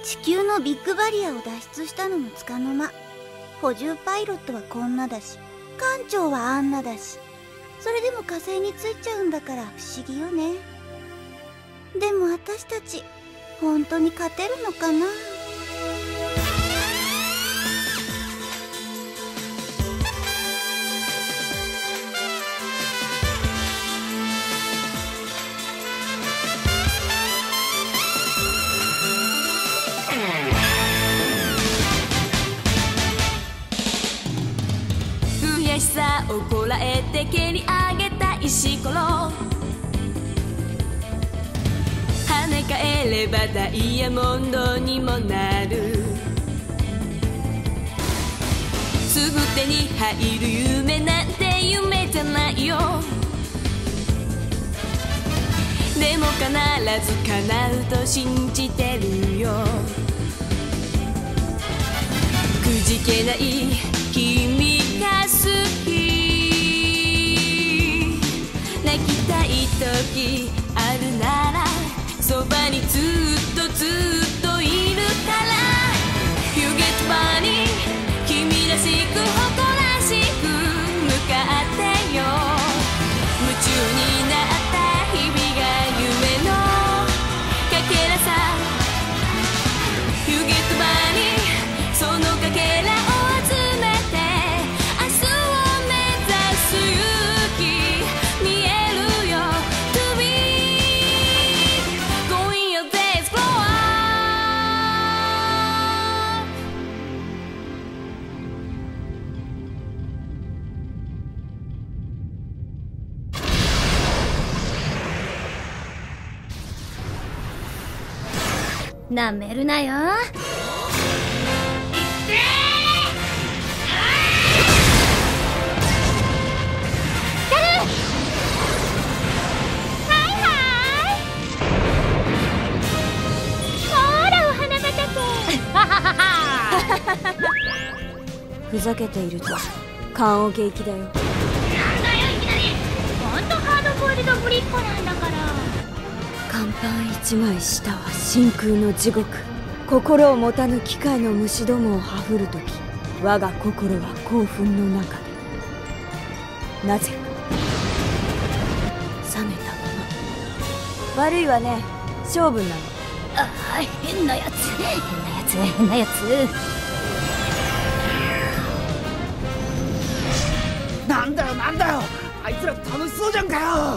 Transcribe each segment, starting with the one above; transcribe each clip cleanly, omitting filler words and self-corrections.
地球のビッグバリアを脱出したのもつかの間。補充パイロットはこんなだし、艦長はあんなだし、それでも火星についちゃうんだから不思議よね。でも私たち本当に勝てるのかな。 悔しさをこらえて蹴り上げた石ころ、跳ね返ればダイヤモンドにもなる。すぐ手に入る夢なんて夢じゃないよ。でも必ず叶うと信じてるよ。くじけない君が好き。泣きたい時あるならそばにずっとずっといるから。 You get money 君らしく誇らしく向かってよ。夢中になった日々が夢のかけらさ。 You get money そのかけらを集めて明日を目指す勇気見えるよ。 To be going your days grow up。 なめるなよ。 ふざけていると棺桶行きだよ。 なんだよいきなり。ほんとハードボイルドぶりっ子なんだから。 甲板一枚下は真空の地獄。心を持たぬ機械の虫どもをはふるとき、我が心は興奮の中でなぜか冷めたまま。悪いわね、性分なの。 ああ、変なやつ変なやつ。 なんだよ、あいつら楽しそうじゃんかよ。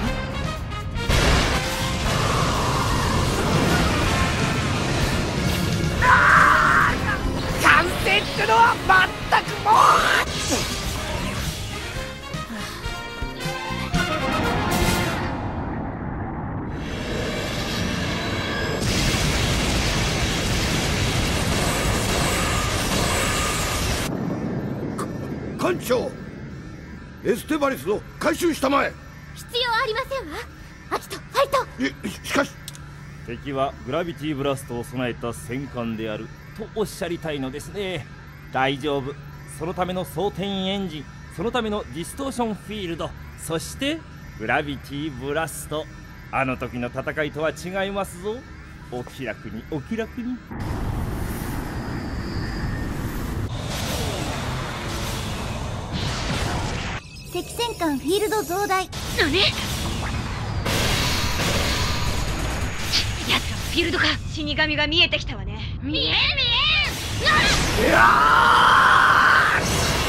完成ってのはまったくもう。 艦長、エステバリスを回収したまえ。 必要ありませんわ。アキト、ファイト。 しかし敵はグラビティブラストを備えた戦艦であるとおっしゃりたいのですね。大丈夫。そのための装填エンジン、そのためのディストーションフィールド、そしてグラビティブラスト。あの時の戦いとは違いますぞ。お気楽にお気楽に。 敵戦艦フィールド増大。何？やつらフィールドか。死神が見えてきたわね。見えん。 いやー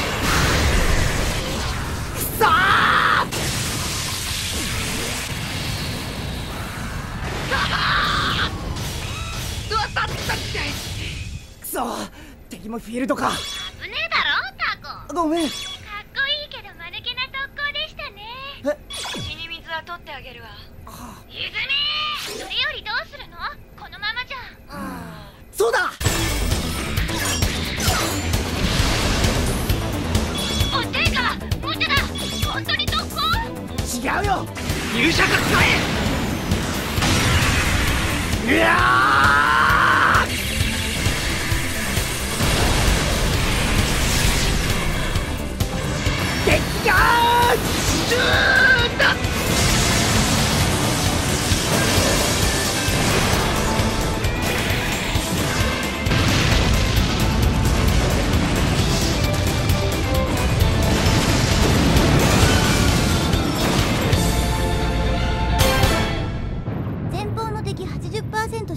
くそくそ、敵もフィールドか。 危ねえだろタコ。 ごめん。 かっこいいけど間抜けな特攻でしたね。血に水は取ってあげるわ。泉、それよりどうするの？このままじゃ。 そうだ。 おていか、無茶だ。本当に特攻？ 違うよ。勇者が使え。いやー！敵がーだ。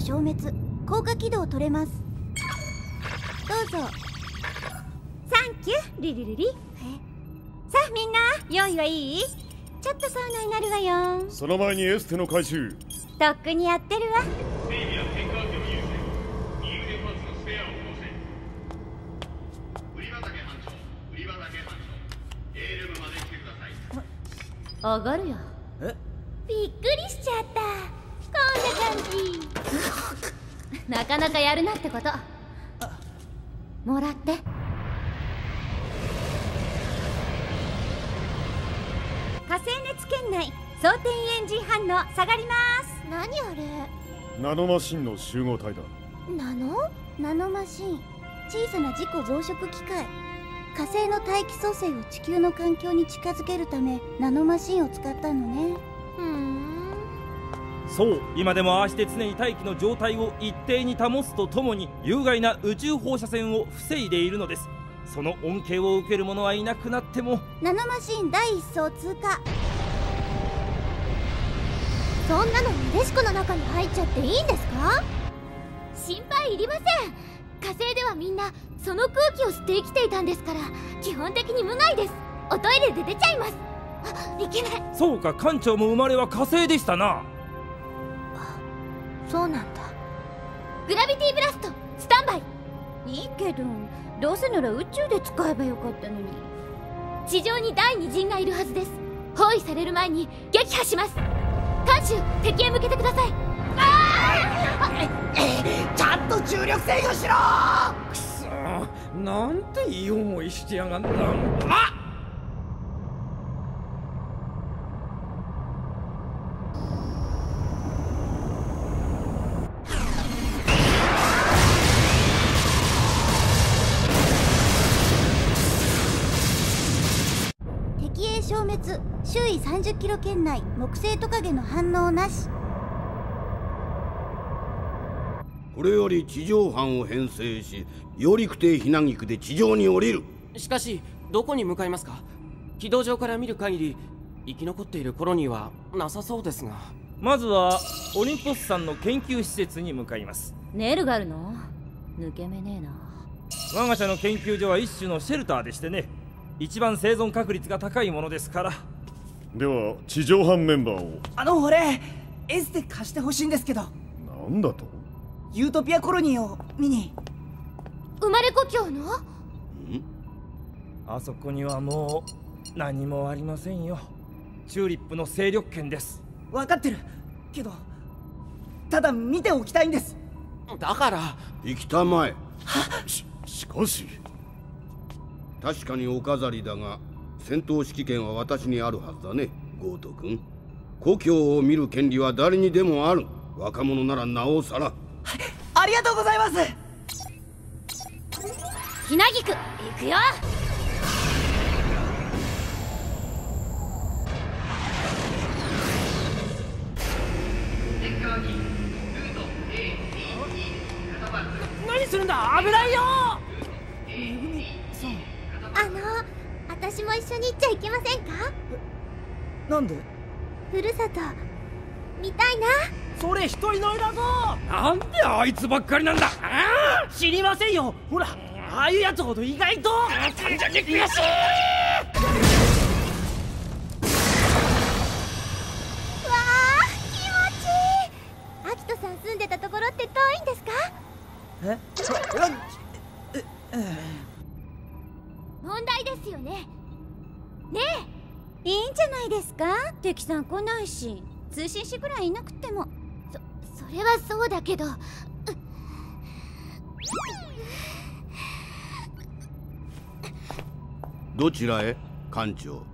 消滅。降下軌道取れます。どうぞ。 サンキューリリリリ。さあみんな、用意はいい？ちょっとサウナになるわよ。 その前にエステの回収。 とっくにやってるわ。上がるよ。びっくりしちゃった。こんな感じ。なかなかやるなってこと。もらって。火星熱圏内装填エンジン反応下がります。 何あれ？ ナノマシンの集合体だ。 ナノマシン。小さな自己増殖機械。火星の大気組成を地球の環境に近づけるためナノマシンを使ったのね。 そう、今でもああして常に大気の状態を一定に保つとともに有害な宇宙放射線を防いでいるのです。その恩恵を受ける者はいなくなっても。 ナノマシン第一層通過。 そんなのなでしこの中に入っちゃっていいんですか？心配いりません。火星ではみんなその空気を吸って生きていたんですから、基本的に無害です。おトイレで出ちゃいます。あ、いけない。 そうか、艦長も生まれは火星でしたな。 そうなんだ。 グラビティブラストスタンバイ。 いいけど、どうせなら宇宙で使えばよかったのに。 地上に第二陣がいるはずです。包囲される前に撃破します。艦首、敵へ向けてください。 ちゃんと重力制御しろ。くそー、なんていい思いしてやがんだ。 敵影消滅。周囲30キロ圏内木星トカゲの反応なし。 これより地上班を編成し、揚陸艇ひなぎくで地上に降りる。 しかしどこに向かいますか？軌道上から見る限り生き残っているコロニーはなさそうですが。 まずはオリンポス山の研究施設に向かいます。 ネルがあるの？抜け目ねえな。 我が社の研究所は一種のシェルターでしてね、一番生存確率が高いものですから。 では地上班メンバーを。 俺エステ貸してほしいんですけど。 なんだと？ ユートピアコロニーを見に。 生まれ故郷の？ あそこにはもう何もありませんよ。チューリップの勢力圏です。 分かってるけど、ただ見ておきたいんです。 だから行きたまえ。 しかし確かにお飾りだが、戦闘指揮権は私にあるはずだね、ゴート君。故郷を見る権利は誰にでもある。若者ならなおさら。 ありがとうございます。 ひなぎく、行くよ。 何するんだ、危ないよ。 私も一緒に行っちゃいけませんか？ なんで？ ふるさと見たいな。 それ一人乗りだぞ。 なんであいつばっかりなんだ。 知りませんよ。ほら、ああいうやつほど意外と単純に悔しい。 わあ、気持ちいい。アキトさん住んでたところって遠いんですか？問題ですよね。ねえ、いいんじゃないですか。敵さん来ないし、通信士ぐらいいなくても。 それはそうだけど。 どちらへ、艦長？ そう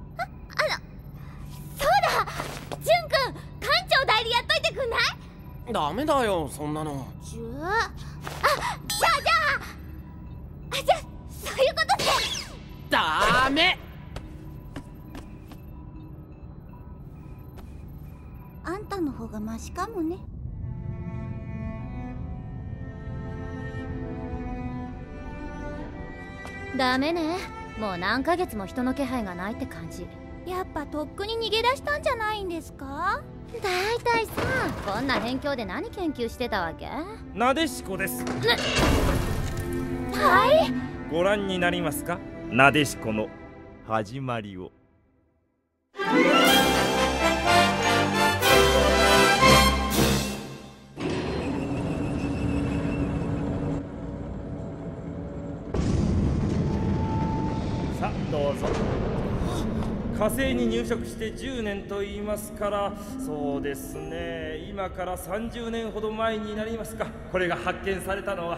だ、ジュン君、艦長代理やっといてくんない？ ダメだよ、そんなの。 じゃあそういうことって。 ダメ。 あんたの方がマシかもね。 ダメね。もう何ヶ月も人の気配がないって感じ。 やっぱとっくに逃げ出したんじゃないんですか？ だいたいさ、 こんな辺境で何研究してたわけ？ なでしこです。 はい。 ご覧になりますか、なでしこの始まりを。さあどうぞ。火星に入植して10年と言いますから、そうですね、今から30年ほど前になりますか、これが発見されたのは。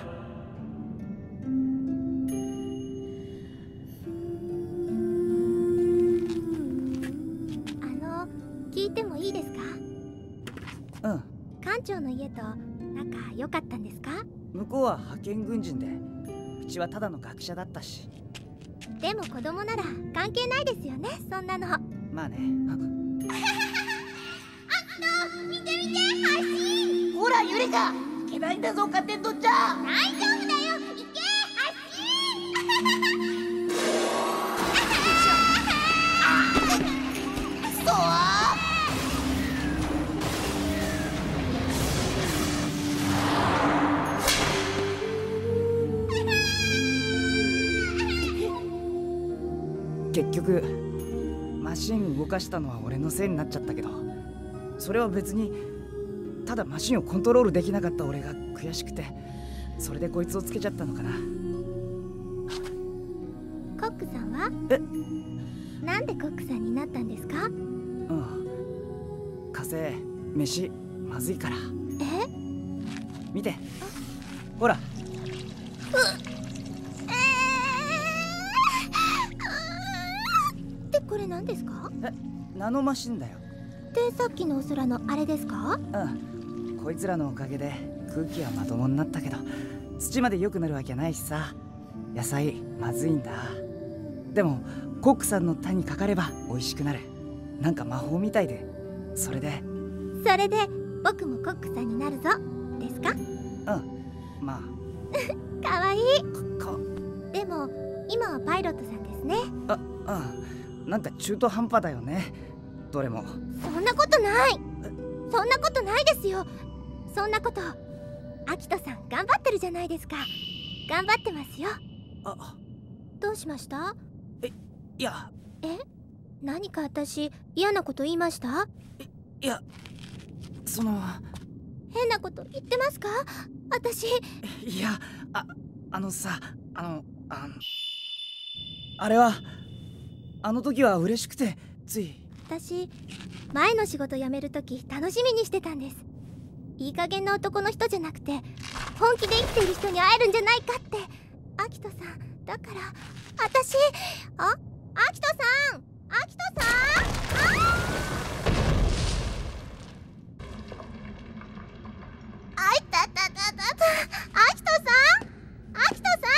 聞いてもいいですか？ うん。 館長の家と仲良かったんですか？ 向こうは派遣軍人で、うちはただの学者だったし。 でも子供なら関係ないですよね、そんなの。 まあね。 アキト、見て見て、橋。ほらユリカ、いけないんだぞ勝手に取っちゃ。大丈夫だよ、行け、橋。そう結局マシン動かしたのは俺のせいになっちゃったけど、それは別にただマシンをコントロールできなかった俺が悔しくて、それでこいつをつけちゃったのかな。 コックさんは？なんでコックさんになったんですか？ 火星飯まずいから。見て、ほら。 これ何ですか？ ナノマシンだよ。 で、さっきのお空のあれですか？ こいつらのおかげで空気はまともになったけど、土まで良くなるわけないしさ。野菜まずいんだ。でもコックさんの手にかかれば美味しくなる。なんか魔法みたいで。それで僕もコックさんになるぞですか？ まあかわいい。でも今はパイロットさんですね。 なんか中途半端だよね、どれも。 そんなことない。そんなことないですよ。そんなこと。アキトさん頑張ってるじゃないですか。頑張ってますよ。どうしました？ いや。 何か私嫌なこと言いました？ いや、 変なこと言ってますか？私。 いや、あれはあの時は嬉しくてつい。 私前の仕事辞める時楽しみにしてたんです。いい加減な男の人じゃなくて本気で生きている人に会えるんじゃないかって。アキトさんだから私。アキトさん、アキトさん。あいたたたたた。アキトさん、アキトさ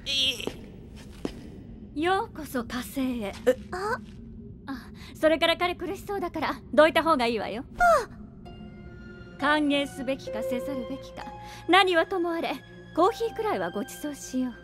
ん。 ようこそ火星へ。それから彼苦しそうだからどいた方がいいわよ。歓迎すべきかせざるべきか、何はともあれコーヒーくらいはご馳走しよう。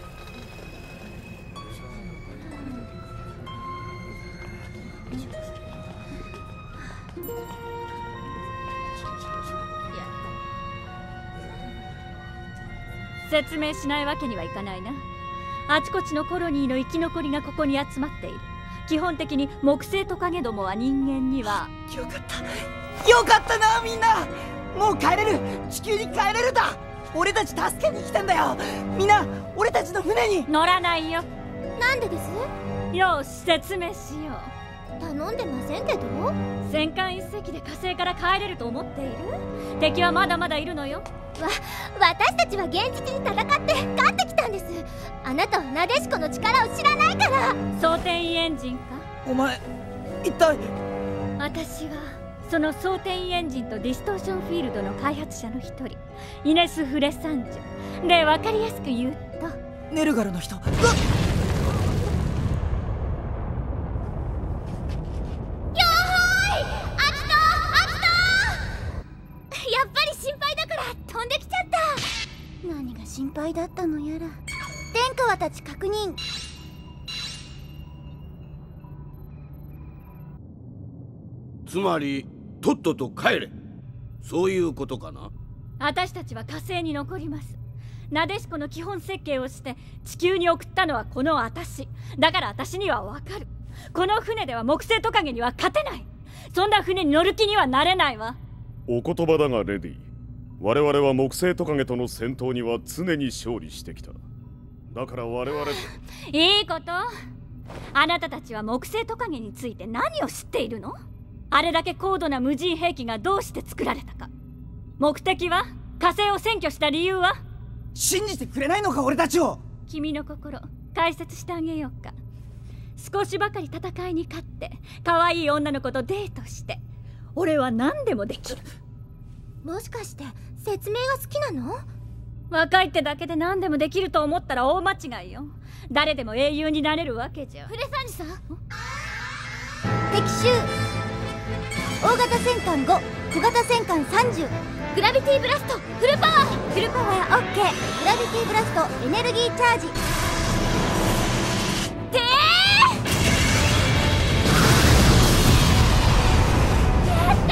説明しないわけにはいかないな。あちこちのコロニーの生き残りがここに集まっている。基本的に木星トカゲどもは人間には。 よかった、よかったな、みんな。もう帰れる、地球に帰れるんだ。俺たち助けに来たんだよ。みんな俺たちの船に乗らないよ。 なんでです？ よし、説明しよう。 頼んでませんけど。 戦艦一隻で火星から帰れると思っている？敵はまだまだいるのよ。 私たちは現実に戦って勝ってきたんです。あなたはナデシコの力を知らないから。 装填位エンジンか？ お前一体。 私はその装填位エンジンとディストーションフィールドの開発者の一人、イネス・フレサンジュで、分かりやすく言うとネルガルの人。 何が心配だったのやら。天川たち確認。 つまりとっとと帰れ。 そういうことかな。 私たちは火星に残ります。なでしこの基本設計をして地球に送ったのはこの私だから、私にはわかる。この船では木星トカゲには勝てない。そんな船に乗る気にはなれないわ。 お言葉だがレディ、我々は木星トカゲとの戦闘には常に勝利してきた。だから我々 いいこと。あなたたちは木星トカゲについて何を知っているの？あれだけ高度な無人兵器がどうして作られたか。目的は？火星を占拠した理由は？ 信じてくれないのか俺たちを。 君の心解説してあげようか。少しばかり戦いに勝って可愛い女の子とデートして俺は何でもできる。 もしかして説明が好きなの？ 若いってだけで何でもできると思ったら大間違いよ。誰でも英雄になれるわけじゃ。 フレサンジさん、 敵襲大型戦艦5、小型戦艦30。 グラビティブラストフルパワー。 フルパワー OK。グラビティブラストエネルギーチャージ。 てやった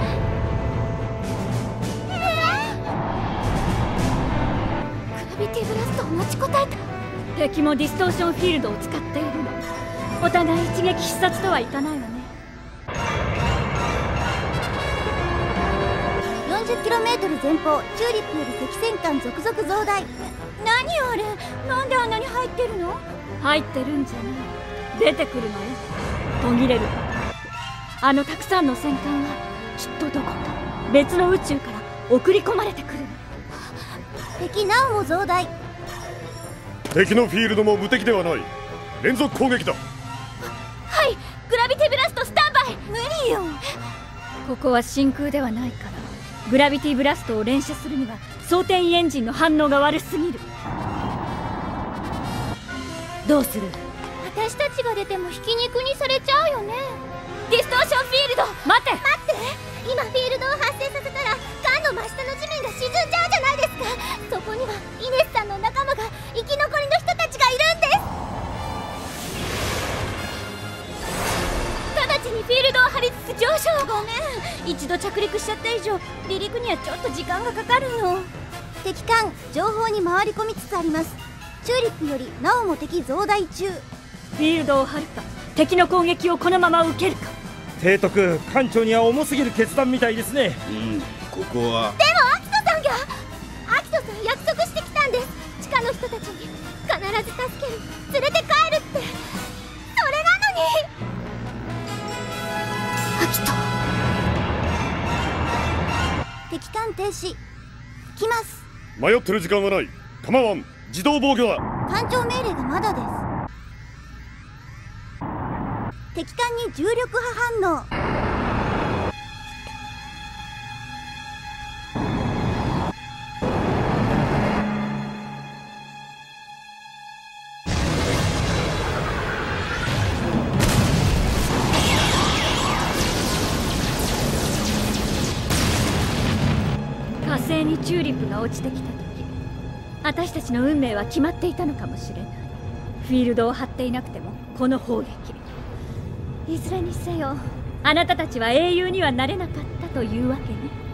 ー。グラビティブラストを持ちこたえた。 敵もディストーションフィールドを使っているの。お互い一撃必殺とはいかないわね。 40km 前方、チューリップより敵戦艦続々増大。何あれ、なんであんなに入ってるの？ 入ってるんじゃない、出てくるのよ。途切れる。あのたくさんの戦艦はきっとどこか別の宇宙から送り込まれてくるの。 敵なおも増大。 敵のフィールドも無敵ではない。連続攻撃だ。 はい、グラビティブラストスタンバイ。 無理よ。 ここは真空ではないから、グラビティブラストを連射するには装填エンジンの反応が悪すぎる。どうする？ 私たちが出てもひき肉にされちゃうよね。ディストーションフィールド。 待って待って、今フィールドを発生させたら艦の真下の地面が沈んじゃうじゃないですか。そこにはイネスさんの仲間が生き残りの人たちがいるんです。直ちにフィールドを張り付つ上昇。 ごめん、一度着陸しちゃった以上離陸にはちょっと時間がかかるの。敵艦情報に回り込みつつあります。チューリップよりなおも敵増大中。 フィールドを張るか、敵の攻撃をこのまま受けるか。 提督、艦長には重すぎる決断みたいですね。 ここは。 でもアキトさんがさん約束してきたんです。地下の人たちに必ず助ける、連れて帰るって。それなのに。 アキト。敵艦停止。来ます。 迷ってる時間はない。構わん。自動防御だ。 艦長命令がまだです。敵艦に重力波反応。 火星にチューリップが落ちてきた時、私たちの運命は決まっていたのかもしれない。フィールドを張っていなくてもこの砲撃、いずれにせよあなたたちは英雄にはなれなかったというわけね。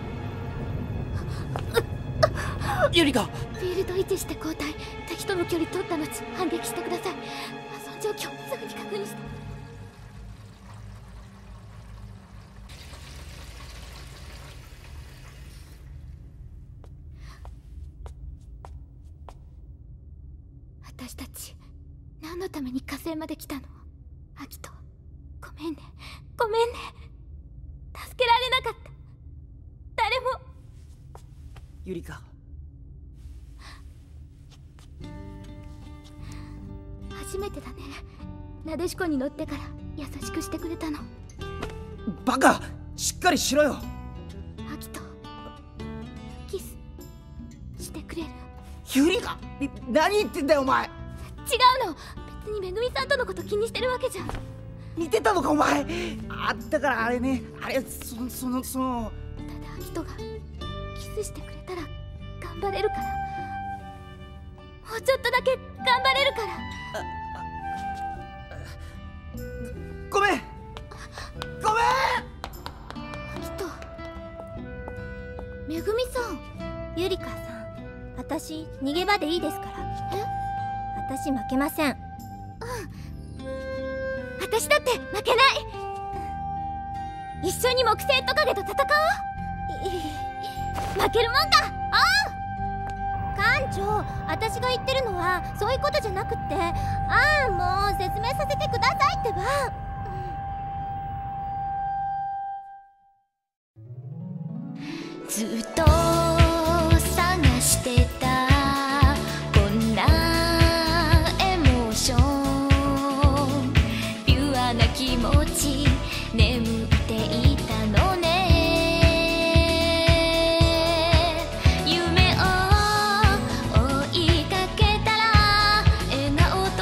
ユリカ、 フィールド維持して交代。敵との距離取った後反撃してください。破損状況すぐに確認して。私たち何のために火星まで来たの？アキト、ごめんね、ごめんね。助けられなかった。誰も。 ユリカ、 初めてだね。なでしこに乗ってから優しくしてくれたの。 バカ、しっかりしろよ。 アキト、キスしてくれる？ ユリカ、何言ってんだよお前。 違うの、別にめぐみさんとのこと気にしてるわけじゃん。 似てたのかお前。だからあれね、あれそのただアキトがキスしてくれたら頑張れるから。もうちょっとだけ頑張れるから。 ごめんごめん。 アキト、 めぐみさん。ゆりかさん、私逃げ場でいいですから。私負けません。私だって負けない。一緒に木星トカゲと戦おう。負けるもんか。館長、私が言ってるのはそういうことじゃなくって、もう説明させてくださいってば。 ずっと探してたこんなエモーション、ピュアな気持ち眠っていたのね。夢を追いかけたら笑顔と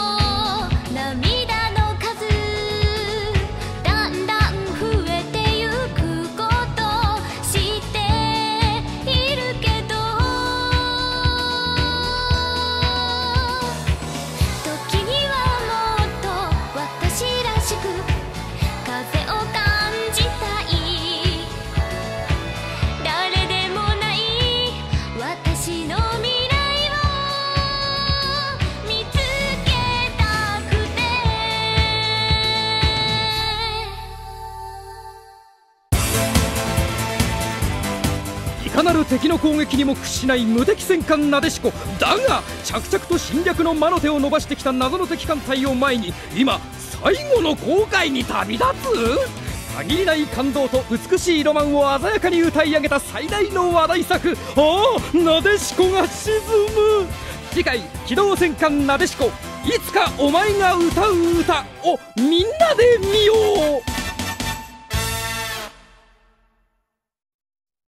涙の数だんだん増えてゆくこと知っているけど、時にはもっと私らしく風を感じたい。誰でもない私の未来を見つけたくて。 いかなる敵の攻撃にも屈しない無敵戦艦なでしこだが、着々と侵略の魔の手を伸ばしてきた謎の敵艦隊を前に、今最後の航海に旅立つ。限りない感動と美しいロマンを鮮やかに歌い上げた最大の話題作、なでしこが沈む。次回「機動戦艦なでしこいつかお前が歌う歌」をみんなで見よう。